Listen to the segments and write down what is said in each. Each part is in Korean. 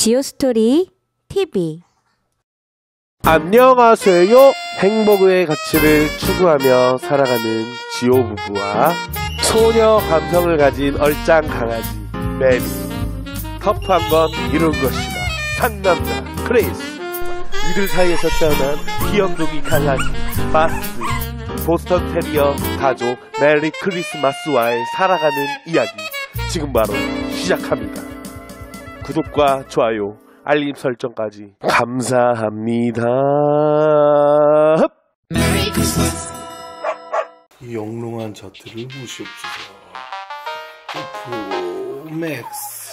지오스토리 TV. 안녕하세요. 행복의 가치를 추구하며 살아가는 지오 부부와 소녀 감성을 가진 얼짱 강아지 메리, 터프한 건 이런 것이다 상남자 크레이스, 이들 사이에서 태어난 귀염둥이 강아지 마스, 보스턴 테리어 가족 메리 크리스마스와의 살아가는 이야기 지금 바로 시작합니다. 구독과 좋아요, 알림 설정까지 감사합니다. 이 영롱한 자태를 무시옵소서. 오프 맥스.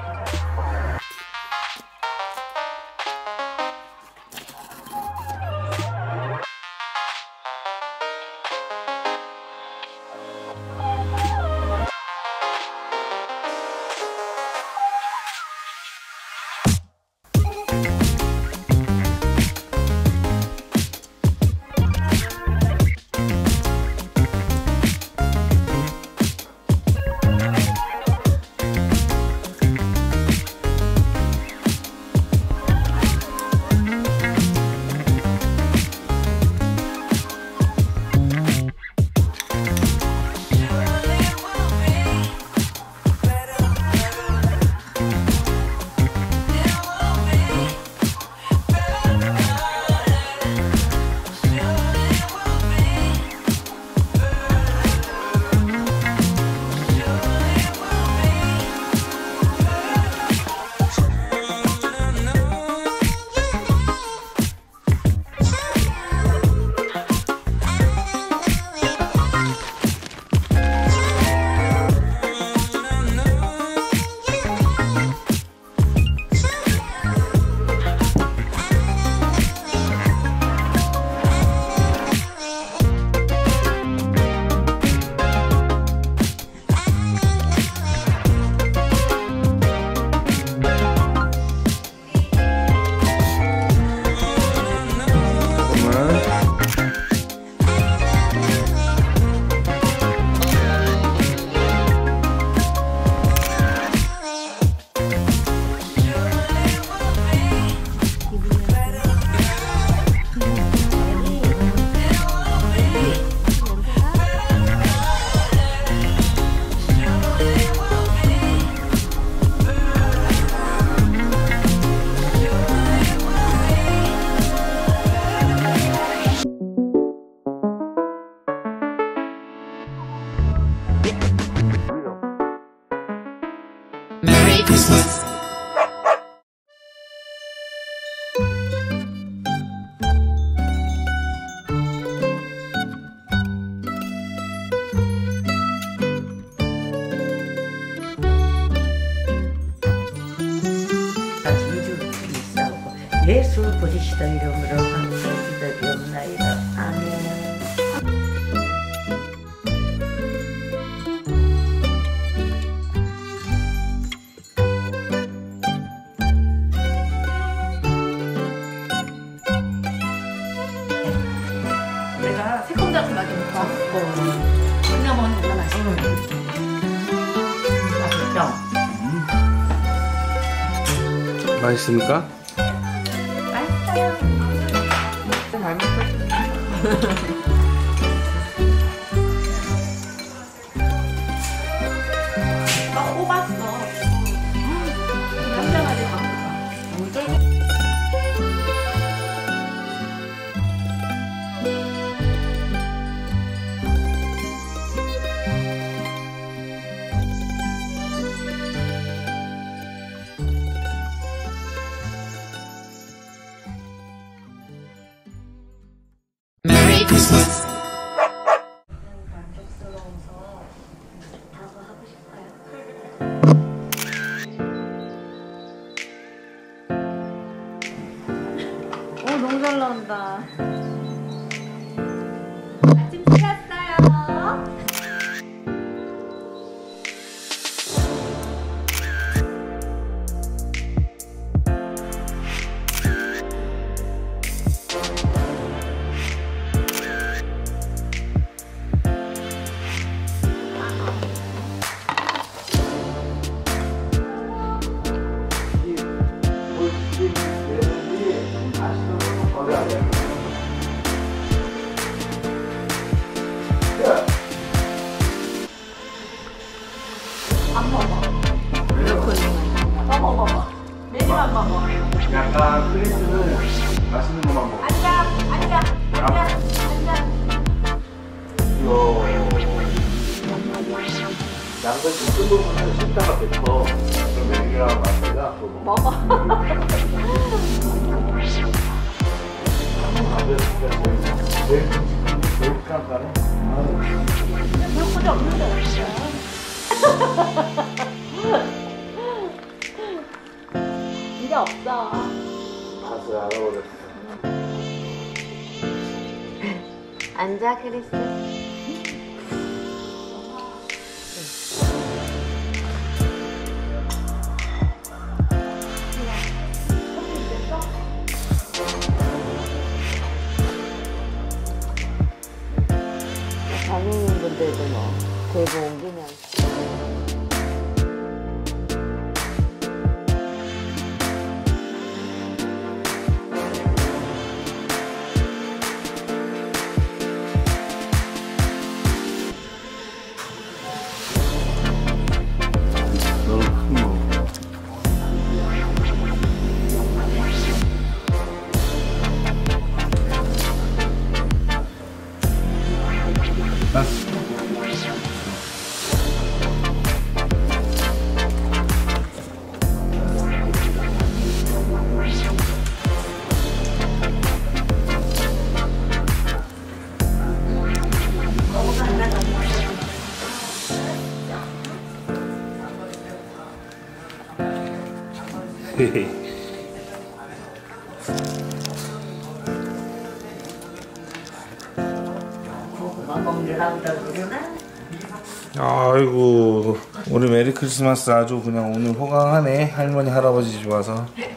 예수 보시시다 이름으로 감사드리옵나이다. 아멘. 내가 새콤달콤하게 먹고 그냥 먹는 거 맛있어. 맛있죠? 맛있습니까? 맛있어요. 잘 먹었어. 막 뽑았어. 한장아지 바쁘다. 메리 크리스마스. 만족스러워서 다도 하고 싶어요. 오, 너무 잘 나온다. 아침 찍었어요. 먹어. 메뉴만 먹어. 약간 크리스는 맛있는 것만 먹어. 앉아. 양배추 큰 부분을 씹다가 뱉어. 그럼 메뉴랑 맛이가 먹어. 제일 깐깐해. 물고기 없는데. 이게 없어. 맛을 알아버렸어. 앉아, 크리스. 장애인분들도 뭐 대고 옮기면서. 너는 큰 거. 고구마 먹으려고 그러나? 아이고 우리 메리 크리스마스 아주 그냥 오늘 호강하네. 할머니 할아버지 집 와서.